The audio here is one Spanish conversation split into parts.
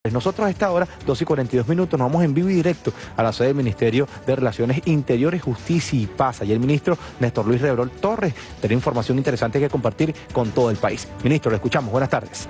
Nosotros a esta hora, 12:42, nos vamos en vivo y directo a la sede del Ministerio de Relaciones Interiores, Justicia y Paz. Y el ministro Néstor Luis Reverol Torres tiene información interesante que compartir con todo el país. Ministro, lo escuchamos. Buenas tardes.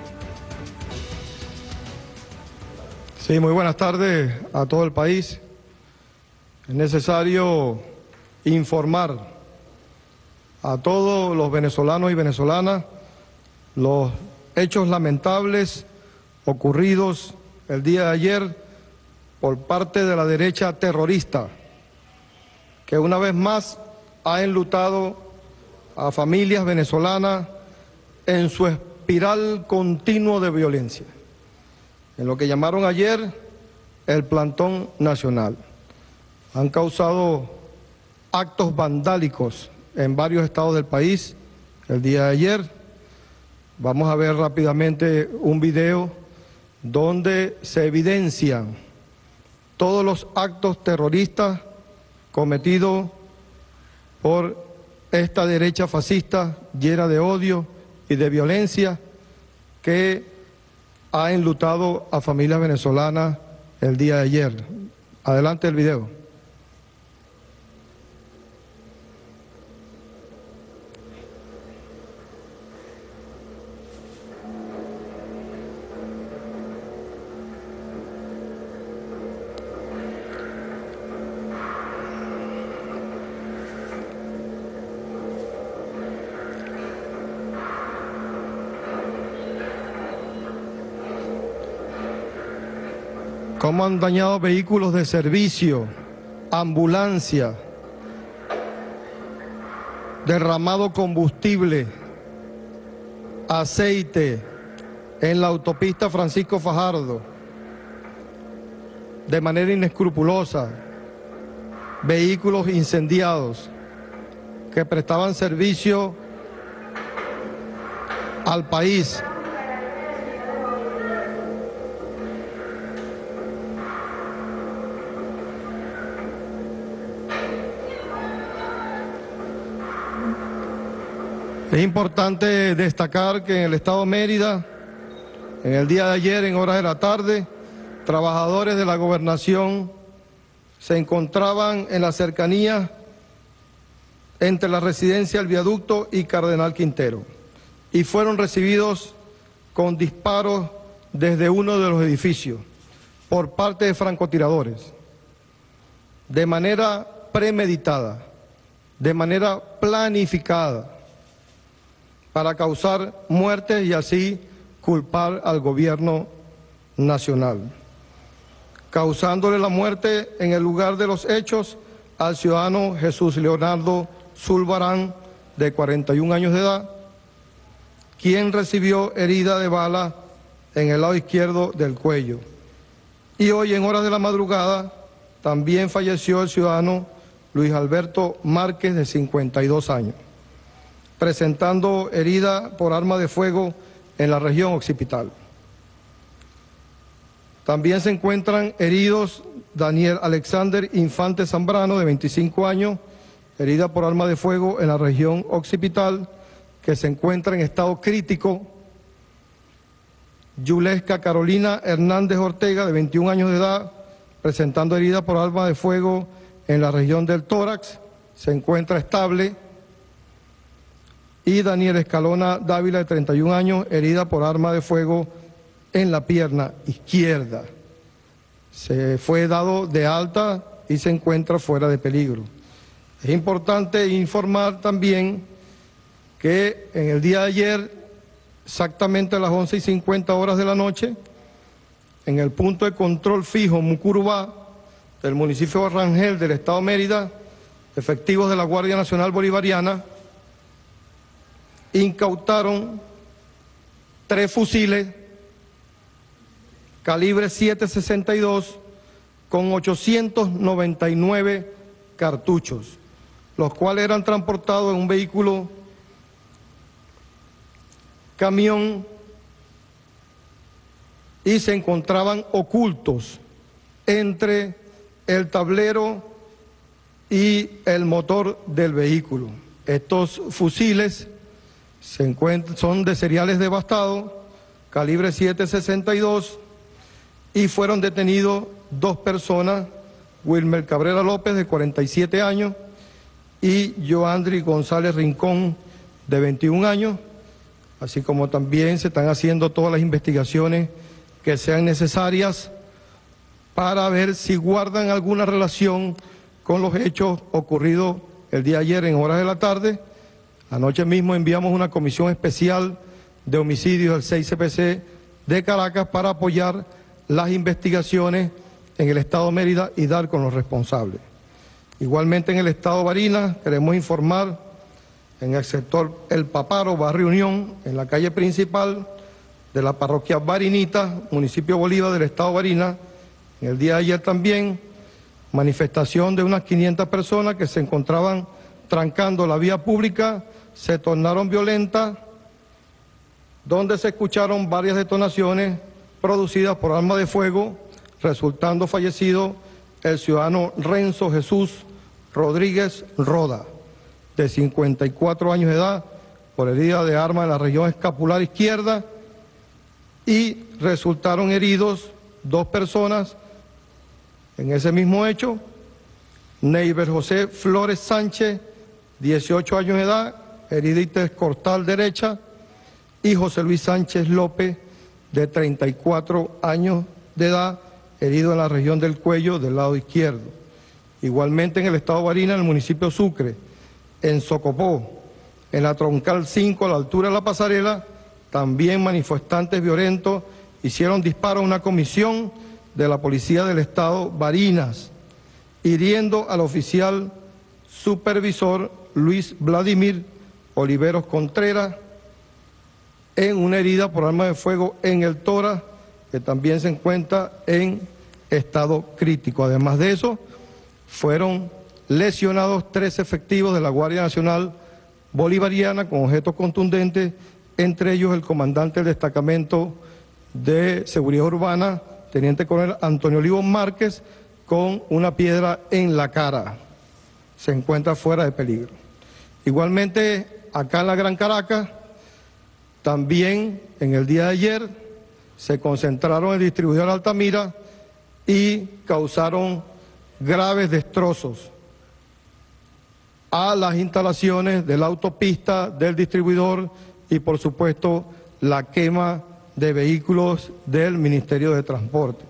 Sí, muy buenas tardes a todo el país. Es necesario informar a todos los venezolanos y venezolanas los hechos lamentables ocurridos el día de ayer por parte de la derecha terrorista, que una vez más ha enlutado a familias venezolanas en su espiral continuo de violencia, en lo que llamaron ayer el plantón nacional. Han causado actos vandálicos en varios estados del país el día de ayer. Vamos a ver rápidamente un video donde se evidencian todos los actos terroristas cometidos por esta derecha fascista llena de odio y de violencia que ha enlutado a familias venezolanas el día de ayer. Adelante el video. Cómo han dañado vehículos de servicio, ambulancia, derramado combustible, aceite en la autopista Francisco Fajardo, de manera inescrupulosa, vehículos incendiados que prestaban servicio al país. Es importante destacar que en el estado de Mérida, en el día de ayer, en horas de la tarde, trabajadores de la gobernación se encontraban en la cercanía entre la residencia El Viaducto y Cardenal Quintero y fueron recibidos con disparos desde uno de los edificios por parte de francotiradores, de manera premeditada, de manera planificada, para causar muertes y así culpar al gobierno nacional, causándole la muerte en el lugar de los hechos al ciudadano Jesús Leonardo Zulbarán, de 41 años de edad, quien recibió herida de bala en el lado izquierdo del cuello. Y hoy, en horas de la madrugada, también falleció el ciudadano Luis Alberto Márquez, de 52 años. Presentando herida por arma de fuego en la región occipital. También se encuentran heridos Daniel Alexander Infante Zambrano, de 25 años, herida por arma de fuego en la región occipital, que se encuentra en estado crítico. Yulesca Carolina Hernández Ortega, de 21 años de edad, presentando herida por arma de fuego en la región del tórax, se encuentra estable. Y Daniel Escalona Dávila, de 31 años, herida por arma de fuego en la pierna izquierda. Se fue dado de alta y se encuentra fuera de peligro. Es importante informar también que en el día de ayer, exactamente a las 11:50 de la noche, en el punto de control fijo Mucurubá del municipio de Rangel del estado de Mérida, efectivos de la Guardia Nacional Bolivariana incautaron 3 fusiles calibre .762 con 899 cartuchos, los cuales eran transportados en un vehículo camión y se encontraban ocultos entre el tablero y el motor del vehículo. Estos fusiles son de seriales devastados, calibre .762, y fueron detenidos 2 personas, Wilmer Cabrera López, de 47 años, y Joandri González Rincón, de 21 años, así como también se están haciendo todas las investigaciones que sean necesarias para ver si guardan alguna relación con los hechos ocurridos el día de ayer en horas de la tarde. Anoche mismo enviamos una comisión especial de homicidios al 6CPC de Caracas para apoyar las investigaciones en el estado Mérida y dar con los responsables. Igualmente en el estado Barinas queremos informar en el sector El Paparo, barrio Unión, en la calle principal de la parroquia Barinita, municipio Bolívar del estado Barinas, en el día de ayer también, manifestación de unas 500 personas que se encontraban trancando la vía pública, se tornaron violentas, donde se escucharon varias detonaciones producidas por arma de fuego, resultando fallecido el ciudadano Renzo Jesús Rodríguez Roda, de 54 años de edad, por herida de arma en la región escapular izquierda, y resultaron heridos 2 personas en ese mismo hecho, Neiber José Flores Sánchez, 18 años de edad, herida intercostal derecha, y José Luis Sánchez López, de 34 años de edad, herido en la región del cuello del lado izquierdo. Igualmente en el estado Barinas, en el municipio Sucre, en Socopó, en la troncal 5 a la altura de la pasarela, también manifestantes violentos hicieron disparos a una comisión de la policía del estado Barinas, hiriendo al oficial supervisor Luis Vladimir Oliveros Contreras en una herida por arma de fuego en el tórax, que también se encuentra en estado crítico. Además de eso, fueron lesionados 3 efectivos de la Guardia Nacional Bolivariana con objetos contundentes, entre ellos el comandante del destacamento de seguridad urbana, teniente coronel Antonio Olivo Márquez, con una piedra en la cara. Se encuentra fuera de peligro. Igualmente, acá en la Gran Caracas, también en el día de ayer se concentraron en el distribuidor Altamira y causaron graves destrozos a las instalaciones de la autopista, del distribuidor y por supuesto la quema de vehículos del Ministerio de Transporte.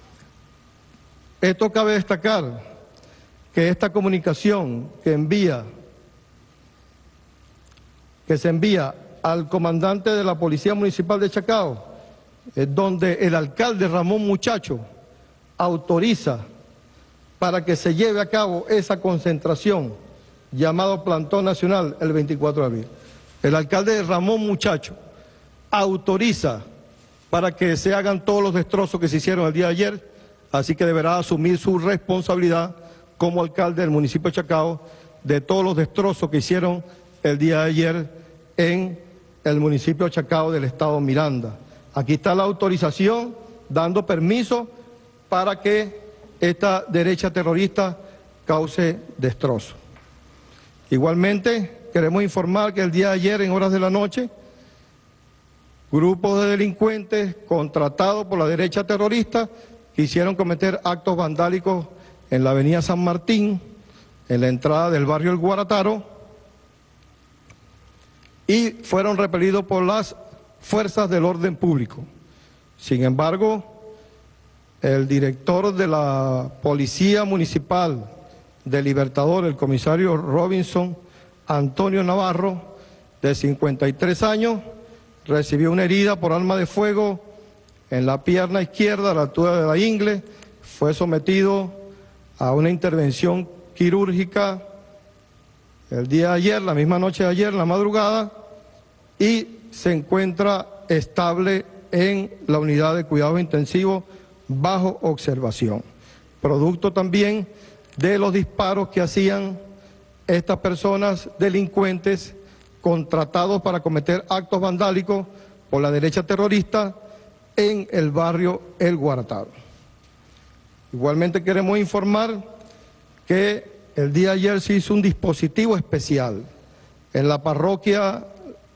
Esto cabe destacar que esta comunicación que se envía al comandante de la Policía Municipal de Chacao, donde el alcalde Ramón Muchacho autoriza para que se lleve a cabo esa concentración llamado Plantón Nacional el 24 de abril. El alcalde Ramón Muchacho autoriza para que se hagan todos los destrozos que se hicieron el día de ayer, así que deberá asumir su responsabilidad como alcalde del municipio de Chacao de todos los destrozos que hicieron el día de ayer en el municipio de Chacao del estado Miranda. Aquí está la autorización dando permiso para que esta derecha terrorista cause destrozo. Igualmente, queremos informar que el día de ayer, en horas de la noche, grupos de delincuentes contratados por la derecha terrorista quisieron cometer actos vandálicos en la avenida San Martín, en la entrada del barrio El Guarataro, y fueron repelidos por las fuerzas del orden público. Sin embargo, el director de la Policía Municipal de Libertador, el comisario Robinson Antonio Navarro, de 53 años, recibió una herida por arma de fuego en la pierna izquierda a la altura de la ingle, fue sometido a una intervención quirúrgica el día de ayer, la misma noche de ayer, en la madrugada, y se encuentra estable en la unidad de cuidados intensivos bajo observación. Producto también de los disparos que hacían estas personas delincuentes contratados para cometer actos vandálicos por la derecha terrorista en el barrio El Guarataro. Igualmente queremos informar que el día de ayer se hizo un dispositivo especial en la parroquia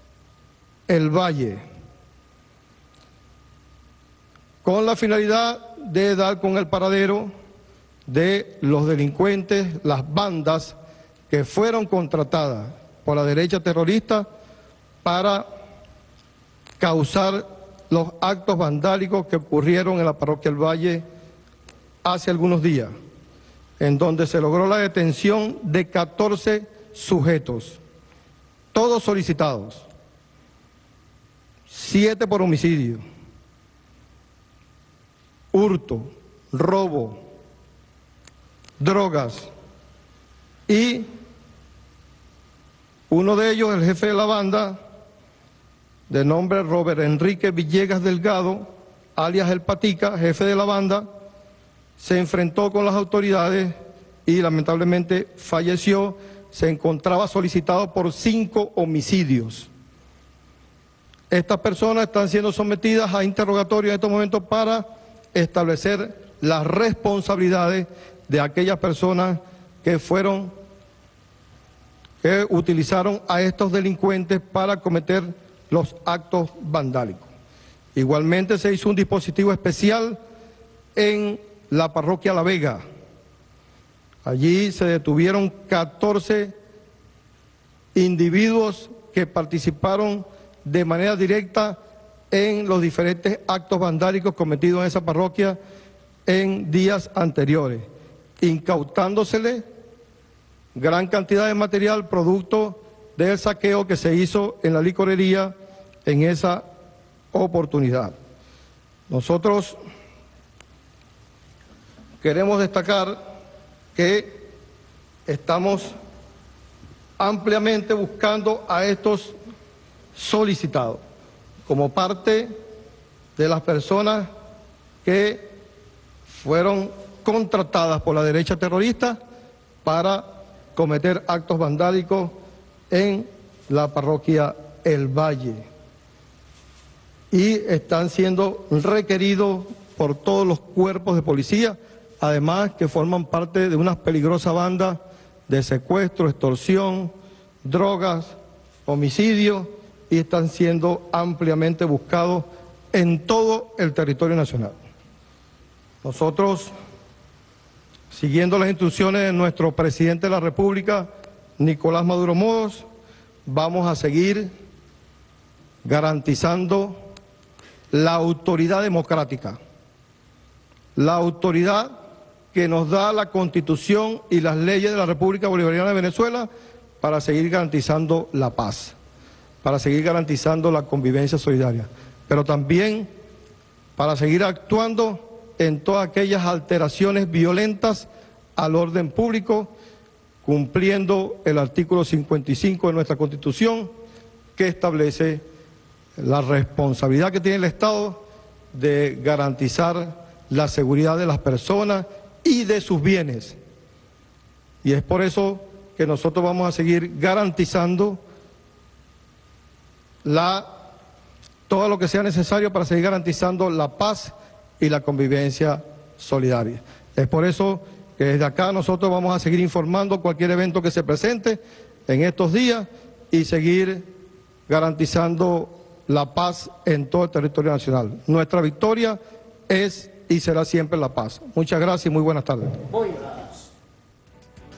El Valle, con la finalidad de dar con el paradero de los delincuentes, las bandas que fueron contratadas por la derecha terrorista para causar los actos vandálicos que ocurrieron en la parroquia El Valle hace algunos días, en donde se logró la detención de 14 sujetos, todos solicitados, 7 por homicidio, hurto, robo, drogas, y uno de ellos, el jefe de la banda, de nombre Robert Enrique Villegas Delgado, alias El Patica, jefe de la banda, se enfrentó con las autoridades y lamentablemente falleció. Se encontraba solicitado por 5 homicidios. Estas personas están siendo sometidas a interrogatorio en estos momentos para establecer las responsabilidades de aquellas personas que utilizaron a estos delincuentes para cometer los actos vandálicos. Igualmente se hizo un dispositivo especial en la parroquia La Vega. Allí se detuvieron 14 individuos que participaron de manera directa en los diferentes actos vandálicos cometidos en esa parroquia en días anteriores, incautándosele gran cantidad de material producto del saqueo que se hizo en la licorería en esa oportunidad. Nosotros queremos destacar que estamos ampliamente buscando a estos solicitados como parte de las personas que fueron contratadas por la derecha terrorista para cometer actos vandálicos en la parroquia El Valle, y están siendo requeridos por todos los cuerpos de policía, además que forman parte de una peligrosa banda de secuestro, extorsión, drogas, homicidio, y están siendo ampliamente buscados en todo el territorio nacional. Nosotros, siguiendo las instrucciones de nuestro presidente de la República, Nicolás Maduro Moros, vamos a seguir garantizando la autoridad democrática, la autoridad que nos da la Constitución y las leyes de la República Bolivariana de Venezuela, para seguir garantizando la paz, para seguir garantizando la convivencia solidaria, pero también para seguir actuando en todas aquellas alteraciones violentas al orden público, cumpliendo el artículo 55 de nuestra Constitución, que establece la responsabilidad que tiene el Estado de garantizar la seguridad de las personas y de sus bienes. Y es por eso que nosotros vamos a seguir garantizando todo lo que sea necesario para seguir garantizando la paz y la convivencia solidaria. Es por eso que desde acá nosotros vamos a seguir informando cualquier evento que se presente en estos días y seguir garantizando la paz en todo el territorio nacional. Nuestra victoria es y será siempre la paz. Muchas gracias y muy buenas tardes.